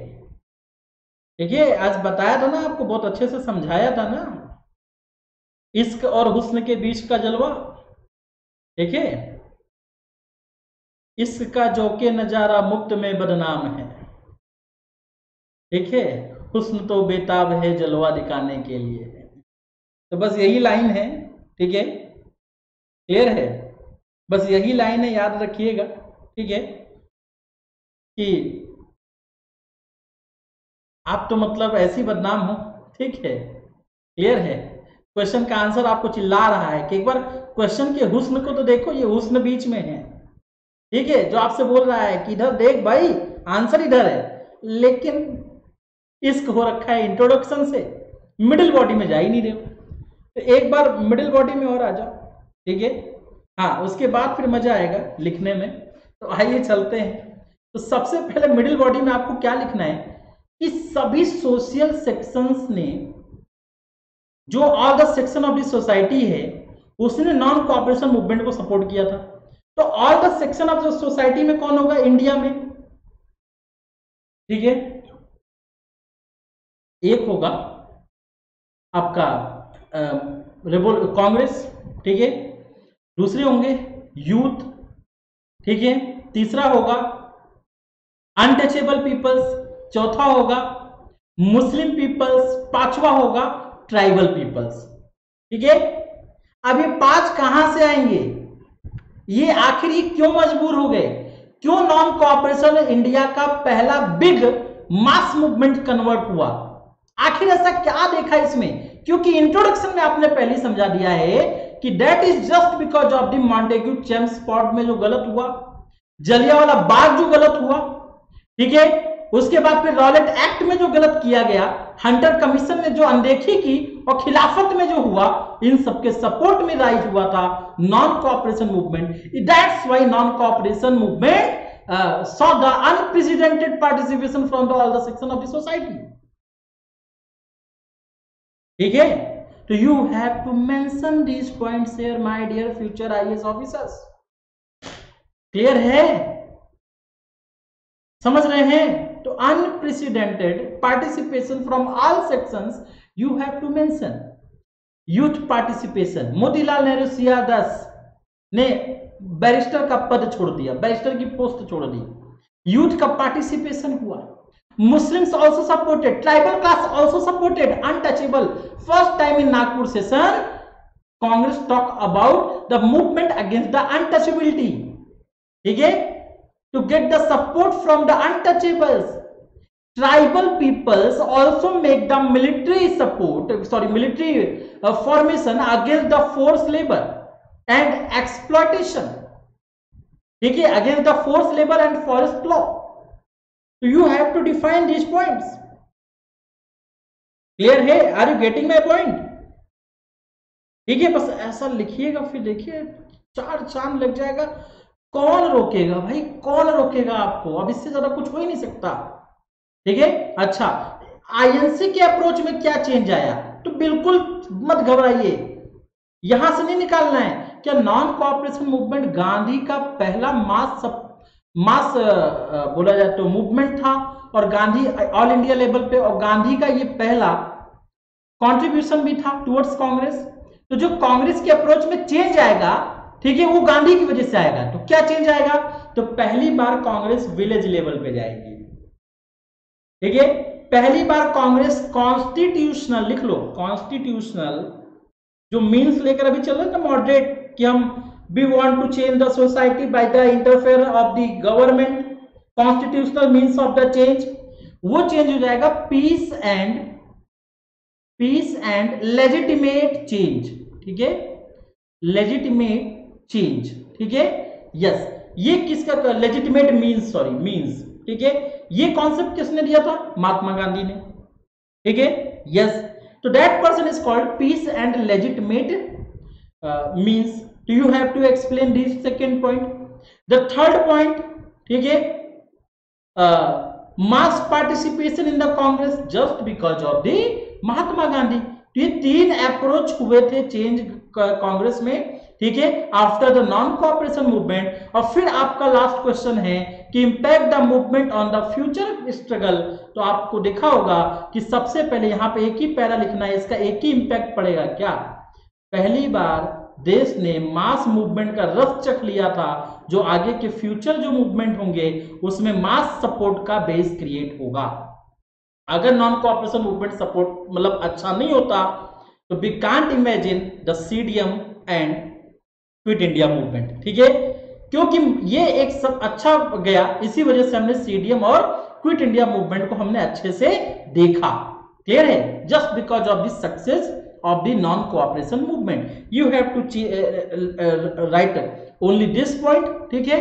देखिए, आज बताया था ना आपको, बहुत अच्छे से समझाया था ना, इश्क और हुस्न के बीच का जलवा। देखिए, इश्क का जोके नजारा मुफ्त में बदनाम है, ठीक है, हुस्न तो बेताब है जलवा दिखाने के लिए। तो बस यही लाइन है, ठीक है, क्लियर है? बस यही लाइन है, याद रखिएगा। ठीक है, कि आप तो मतलब ऐसी बदनाम हो, ठीक है, क्लियर है? क्वेश्चन का आंसर आपको चिल्ला रहा है कि एक बार क्वेश्चन के हुस्न को तो देखो, ये हुस्न बीच में है, ठीक है, जो आपसे बोल रहा है कि इधर देख भाई, आंसर इधर है, लेकिन इश्क हो रखा है इंट्रोडक्शन से, मिडिल बॉडी में जा ही नहीं रहे हो। तो एक बार मिडिल बॉडी में और आ जाओ, ठीक है। हाँ, उसके बाद फिर मजा आएगा लिखने में। तो आइए चलते हैं। तो सबसे पहले मिडिल बॉडी में आपको क्या लिखना है कि सभी सोशल सेक्शंस ने, जो all the section of the society है, उसने नॉन कोऑपरेशन मूवमेंट को सपोर्ट किया था। तो all the section of the society में कौन होगा? इंडिया में, ठीक है। एक होगा आपका कांग्रेस, ठीक है। दूसरे होंगे यूथ, ठीक है। तीसरा होगा अनटचेबल पीपल्स, चौथा होगा मुस्लिम पीपल्स, पांचवा होगा ट्राइबल पीपल्स, ठीक है। अब ये पांच कहां से आएंगे? ये आखिर ये क्यों मजबूर हो गए? क्यों नॉन कोऑपरेशन इंडिया का पहला बिग मास मूवमेंट कन्वर्ट हुआ? आखिर ऐसा क्या देखा इसमें? क्योंकि इंट्रोडक्शन में आपने पहले ही समझा दिया है कि that is just because of the Montagu Chelmsford में जो गलत हुआ, जलियांवाला बाग जो गलत हुआ, ठीक है। उसके बाद फिर रॉलेट एक्ट में जो गलत किया गया, हंटर कमीशन ने जो अनदेखी की और खिलाफत में जो हुआ, इन सबके सपोर्ट में राइज हुआ था non cooperation movement. That's why non cooperation movement saw the unprecedented participation from the all the section of the society, ठीक है। तो you have to mention these points here my dear future IAS officers. Clear है? समझ रहे हैं? तो unprecedented participation from all sections you have to mention. Youth participation, Motilal Nehru सियादस ने बैरिस्टर का पद छोड़ दिया, बैरिस्टर की पोस्ट छोड़ दी, यूथ का पार्टिसिपेशन हुआ। Muslims also supported, tribal class also supported, untouchable. First time in Nagpur session, Congress talk about the movement against the untouchability. ठीक है? To get the support from the untouchables. Tribal peoples also make the military support, sorry, military uh, formation against the forced labor and exploitation. ठीक है? Against the forced labor and forest law. So you have to define these points. Clear है? Are you getting my point? ठीक है, बस ऐसा लिखिएगा, फिर देखिए चार चांद लग जाएगा। कौन रोकेगा भाई, कौन रोकेगा आपको? अब इससे ज्यादा कुछ हो ही नहीं सकता, ठीक है। अच्छा, आईएनसी के अप्रोच में क्या चेंज आया? तो बिल्कुल मत घबराइए, यहां से नहीं निकालना है। क्या नॉन कोऑपरेशन मूवमेंट गांधी का पहला मास सब मास बोला जाए तो मूवमेंट था, और गांधी ऑल इंडिया लेवल पे, और गांधी का ये पहला कंट्रीब्यूशन भी था टुवर्ड्स कांग्रेस। तो जो कांग्रेस के अप्रोच में चेंज आएगा, ठीक है, वो गांधी की वजह से आएगा। तो क्या चेंज आएगा? तो पहली बार कांग्रेस विलेज लेवल पे जाएगी, ठीक है। पहली बार कांग्रेस कॉन्स्टिट्यूशनल, लिख लो कॉन्स्टिट्यूशनल, जो मीन्स लेकर अभी चल रहे हैं ना मॉडरेट, कि हम we want to change the society by the interfere of the government, constitutional means of the change, वो चेंज हो जाएगा peace and peace and legitimate change, ठीक है, लेजिटिमेट चेंज, ठीक है। यस, ये किसका लेजिटिमेट मीन्स, सॉरी मीन्स, ठीक है। ये कॉन्सेप्ट किसने दिया था? महात्मा गांधी ने, ठीक है। यस, तो that person is called peace and legitimate means. Do you have to explain this second point? The third point, ठीक है, mass participation in the Congress just because of the Mahatma Gandhi. तो ये तीन अप्रोच हुए थे चेंज कांग्रेस में, ठीक है, after the non cooperation movement. और फिर आपका लास्ट क्वेश्चन है कि impact the movement on the future struggle. तो आपको देखा होगा कि सबसे पहले यहाँ पे एक ही पैरा लिखना है, इसका एक ही इंपैक्ट पड़ेगा. क्या? पहली बार देश ने मास मूवमेंट का रस चख लिया था, जो आगे के फ्यूचर जो मूवमेंट होंगे उसमें मास सपोर्ट का बेस क्रिएट होगा. अगर नॉन कोऑपरेशन मूवमेंट सपोर्ट मतलब अच्छा नहीं होता तो we can't imagine the CDM and quit India movement, ठीक है. क्योंकि ये एक सब अच्छा गया, इसी वजह से हमने सीडीएम और क्विट इंडिया मूवमेंट को हमने अच्छे से देखा. क्लियर है? Just because of this success of the non-cooperation movement, you have to uh, uh, write only this point, ठीक है.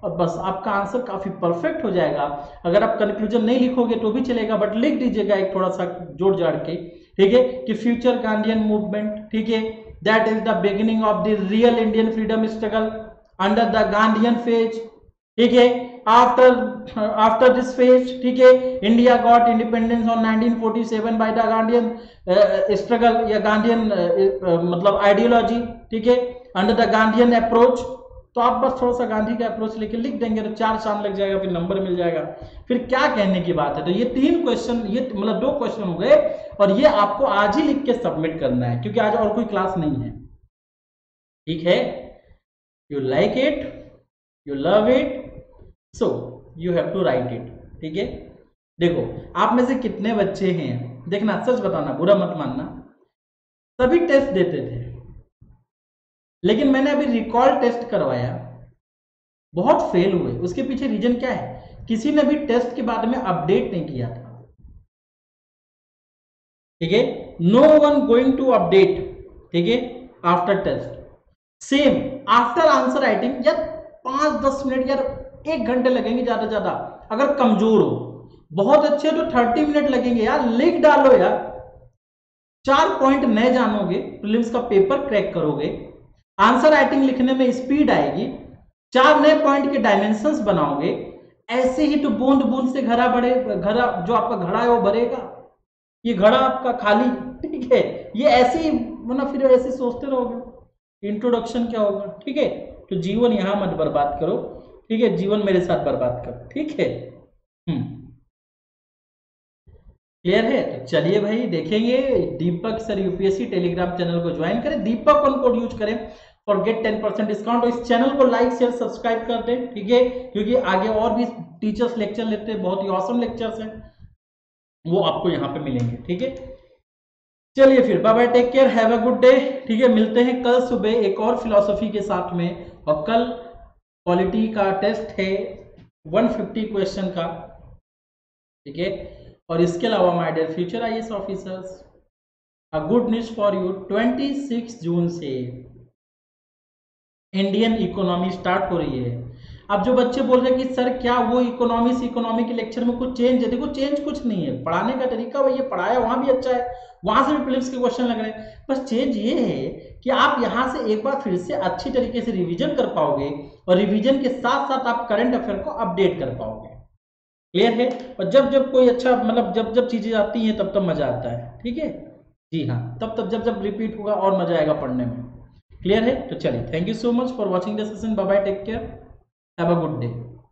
और बस आपका आंसर काफी परफेक्ट हो जाएगा। अगर आप कंक्लूजन नहीं लिखोगे तो भी चलेगा, बट लिख दीजिएगा एक थोड़ा सा जोड़ जाड़ के, ठीक है, कि फ्यूचर गांधीयन मूवमेंट, ठीक है, that is the beginning of the real Indian freedom struggle under the Gandhian phase, ठीक है, आफ्टर आफ्टर दिस फेज, ठीक है, India got independence on nineteen forty seven by the Gandhian struggle या Gandhian मतलब ideology, ठीक है, under the Gandhian approach. तो आप बस थोड़ा सा गांधी का अप्रोच लेके लिख देंगे तो चार चांद लग जाएगा, फिर नंबर मिल जाएगा। फिर क्या कहने की बात है। तो ये तीन क्वेश्चन, ये मतलब दो क्वेश्चन हो गए, और ये आपको आज ही लिख के सबमिट करना है क्योंकि आज और कोई क्लास नहीं है, ठीक है। You like it, you love it, so you have to write it, ठीक है। देखो आप में से कितने बच्चे हैं, देखना सच बताना, बुरा मत मानना, सभी टेस्ट देते थे, लेकिन मैंने अभी रिकॉल टेस्ट करवाया, बहुत फेल हुए। उसके पीछे रीजन क्या है, किसी ने भी टेस्ट के बारे में अपडेट नहीं किया था, ठीक है। No one going to update, ठीक है, after test. Same after answer writing, यार पांच दस मिनट, यार एक घंटे लगेंगे ज्यादा ज्यादा। अगर कमजोर हो, बहुत अच्छे हो तो थर्टी मिनट लगेंगे यार, लिख डालो यार। चार पॉइंट नए जानोगे, प्रीलिम्स का पेपर क्रैक करोगे, आंसर राइटिंग लिखने में स्पीड आएगी, चार नए पॉइंट के डायमेंशंस बनाओगे, ऐसे ही तो बूंद बूंद से घड़ा बढ़े, घड़ा जो आपका घड़ा है वो भरेगा। ये घड़ा आपका खाली, ठीक है, ये ऐसे ही मतलब फिर ऐसे सोचते रहोगे इंट्रोडक्शन क्या होगा, ठीक है। तो जीवन यहां मत बर्बाद करो, ठीक है, जीवन मेरे साथ बर्बाद करो, ठीक है। हम्म क्लियर है। तो चलिए भाई देखेंगे, Deepak sir UPSC Telegram channel को ज्वाइन करें, दीपक वन कोड यूज करें for get ten percent discount. इस चैनल को लाइक शेयर सब्सक्राइब कर दें, ठीक है, क्योंकि आगे और भी टीचर्स लेक्चर लेते हैं, बहुत ही ऑसम लेक्चर्स हैं, वो आपको यहाँ पे मिलेंगे, ठीक है। चलिए फिर bye bye, take care, have a good day, ठीक है। मिलते हैं कल सुबह एक और फिलॉसफी के साथ में, और कल पॉलिटी का टेस्ट है वन फिफ्टी क्वेश्चन का, ठीक है। और इसके अलावा my dear future IAS officers, a good news for you, छब्बीस जून से इंडियन इकोनॉमी स्टार्ट हो रही है। अब जो बच्चे बोल रहे हैं कि सर क्या वो इकोनॉमिक्स इकोनॉमी के लेक्चर में कुछ चेंज है, देखो चेंज कुछ नहीं है, पढ़ाने का तरीका वही है, पढ़ाया वहां भी अच्छा है, वहां से भी प्रीलिम्स के क्वेश्चन लग रहे हैं, बस चेंज ये है कि आप यहां से एक बार फिर से अच्छी तरीके से रिवीजन कर पाओगे, और रिवीजन के साथ साथ आप करंट अफेयर को अपडेट कर पाओगे, क्लियर है। और जब जब कोई अच्छा मतलब जब जब चीजें आती हैं तब तब मजा आता है, ठीक है जी हाँ, तब तब जब जब रिपीट होगा और मजा आएगा पढ़ने में, क्लियर है। तो चलिए, thank you so much for watching the session, bye bye, take care, have a good day.